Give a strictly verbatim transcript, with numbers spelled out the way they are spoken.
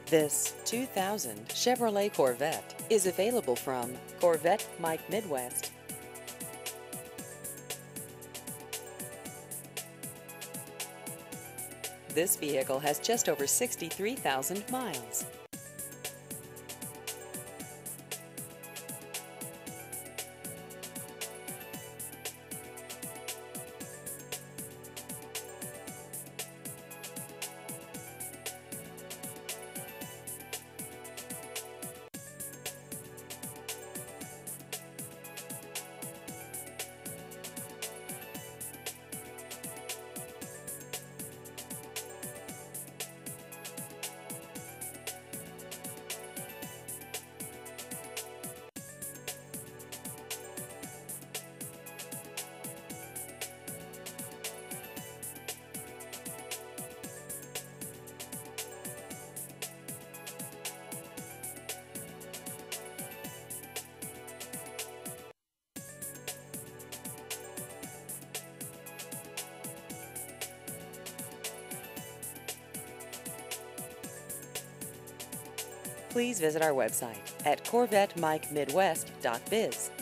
This two thousand Chevrolet Corvette is available from Corvette Mike Midwest. This vehicle has just over sixty-three thousand miles. Please visit our website at corvette mike midwest dot biz.